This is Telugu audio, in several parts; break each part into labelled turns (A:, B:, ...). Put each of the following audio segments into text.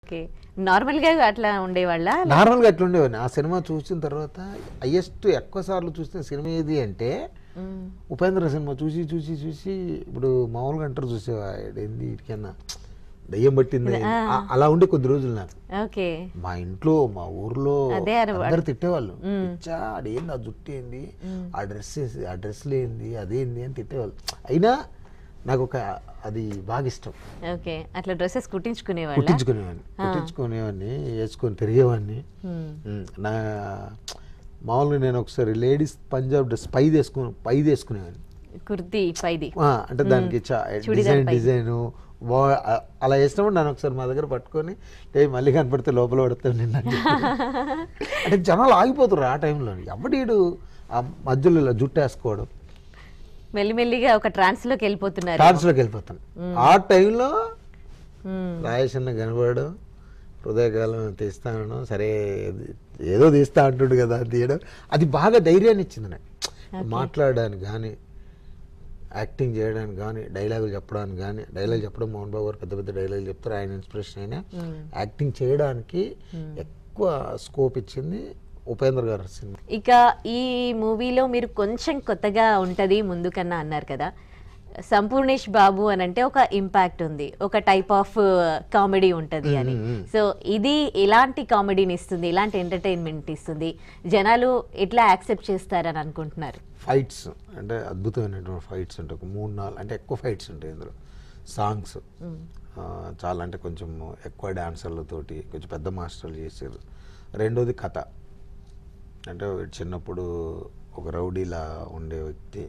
A: ఓకే, నార్మల్ గా అట్లా ఉండేవాళ్ళ?
B: నార్మల్ గా అట్లా ఉండేవాడిని. ఆ సినిమా చూసిన తర్వాత హైయెస్ట్ ఎక్కువ సార్లు చూసిన సినిమా ఏది అంటే ఉపేంద్ర సినిమా చూసి చూసి చూసి ఇప్పుడు మామూలుగా అంటారు చూసేవా ఏంది ఇటుకన్నా దయ్యం పట్టింది అలా ఉండే కొద్ది రోజులు నాకు. మా ఇంట్లో మా ఊర్లో అందరు తిట్టేవాళ్ళు, ఆడేంది ఆ జుట్టు ఏంది, ఆ డ్రెస్లు ఏంది అదేంది అని తిట్టేవాళ్ళు. అయినా నాకు ఒక అది బాగా ఇష్టం.
A: అట్లా డ్రెస్సెస్
B: కుట్టించుకునేవాడిని వేసుకొని తిరిగేవాడిని. నా మామూలుగా నేను ఒకసారి లేడీస్ పంజాబ్ డ్రెస్ పై వేసుకునేవాడిని,
A: కుర్తీ పైది
B: అంటే దానికి డిజైన్ అలా వేసినప్పుడు నన్ను ఒకసారి మా దగ్గర పట్టుకొని మళ్ళీ కనపడితే లోపల పడతాడు నిన్న అంటే జనాలు ఆగిపోతారు ఆ టైంలో. ఎవడీడు ఆ మధ్యలో ఇలా జుట్టు వేసుకోవడం,
A: మెల్లిమెల్లిగా ఒక ట్రాన్స్లోకి వెళ్ళిపోతాను.
B: ఆ టైంలో రాయేషన్న కనపడడం, హృదయకాలం తీస్తాను, సరే ఏదో తీస్తా అంటుండు కదా తీయడం, అది బాగా ధైర్యాన్ని ఇచ్చింది నాకు. మాట్లాడడానికి కానీ, యాక్టింగ్ చేయడానికి కానీ, డైలాగులు చెప్పడానికి కానీ, డైలాగ్ చెప్పడం మోహన్ బాబు గారు పెద్ద పెద్ద డైలాగులు చెప్తారు, ఆయన ఇన్స్పిరేషన్ అయినా యాక్టింగ్ చేయడానికి ఎక్కువ స్కోప్ ఇచ్చింది ఉపేంద్ర గారు సినిమా.
A: ఇక ఈ మూవీలో మీరు కొంచెం కొత్తగా ఉంటది ముందు కన్నా అన్నారు కదా, సంపూర్ణేష్ బాబు అని అంటే ఒక ఇంపాక్ట్ ఉంది, ఒక టైప్ ఆఫ్ కామెడీ ఉంటుంది అని. సో ఇది ఎలాంటి కామెడీని ఇస్తుంది, ఎలాంటి ఎంటర్టైన్మెంట్ ఇస్తుంది, జనాలు ఎట్లా యాక్సెప్ట్ చేస్తారని అనుకుంటున్నారు?
B: ఫైట్స్ అంటే అద్భుతమైనటువంటి ఫైట్స్ ఉంటాయి, ఒక 3-4 అంటే ఎక్కువ ఫైట్స్ ఉంటాయి ఇందులో. సాంగ్స్ చాలా అంటే కొంచెం ఎక్కువ డాన్సర్లతోటి కొంచెం పెద్ద మాస్టర్లు చేశారు. రెండోది కథ, అంటే చిన్నప్పుడు ఒక రౌడీలా ఉండే వ్యక్తి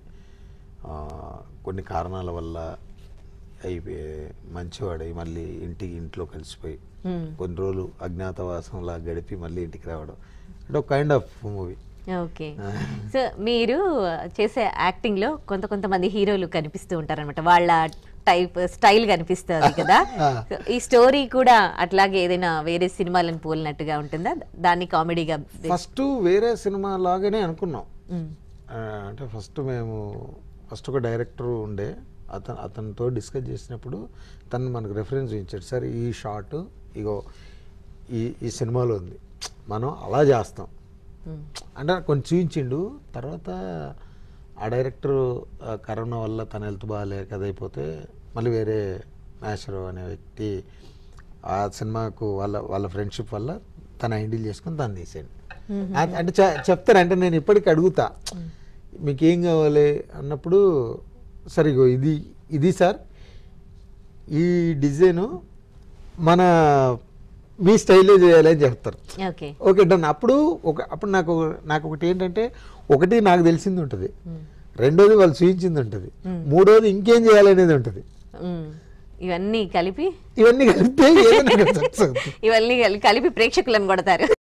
B: కొన్ని కారణాల వల్ల అయిపోయి మంచివాడై మళ్ళీ ఇంట్లో కలిసిపోయి కొన్ని రోజులు అజ్ఞాతవాసంలా గడిపి మళ్ళీ ఇంటికి రావడం, అంటే ఒక kind of movie.
A: Okay, so మీరు చేసే యాక్టింగ్ లో కొంతమంది హీరోలు కనిపిస్తూ ఉంటారనమాట, వాళ్ళ టైప్ స్టైల్ కనిపిస్తుంది కదా. ఈ స్టోరీ కూడా అట్లాగే ఏదైనా వేరే సినిమాలను పోలినట్టుగా ఉంటుందా, దాన్ని కామెడీగా?
B: ఫస్ట్ వేరే సినిమా లాగానే అనుకున్నాం. అంటే ఫస్ట్ ఒక డైరెక్టర్ ఉండే, అతనితో డిస్కస్ చేసినప్పుడు తను మనకు రెఫరెన్స్ ఇచ్చాడు, సార్ ఈ షార్ట్ ఇగో ఈ సినిమాలో ఉంది, మనం అలా చేస్తాం అంటే కొంచెం చూపించిండు. తర్వాత ఆ డైరెక్టర్ కరోనా వల్ల తన హెల్త్ బాగాలేక అదైపోతే మళ్ళీ వేరే మేషరు అనే వ్యక్తి ఆ సినిమాకు వాళ్ళ ఫ్రెండ్షిప్ వల్ల తను హ్యాండిల్ చేసుకొని తను తీసాడు. అంటే చెప్తారు, అంటే నేను ఇప్పటికీ అడుగుతా మీకు ఏం కావాలి అన్నప్పుడు, సరే ఇగో ఇది సార్ ఈ డిజైను మీ స్టైల్లో చేయాలి అని చెప్తారు. Okay done. అప్పుడు నాకు ఒకటి ఏంటంటే, ఒకటి నాకు తెలిసింది ఉంటుంది, రెండోది వాళ్ళు చూపించింది ఉంటుంది, మూడోది ఇంకేం చేయాలనేది ఉంటుంది.
A: ఇవన్నీ కలిపి
B: ఇవన్నీ కలిపి ప్రేక్షకులను కొడతారు.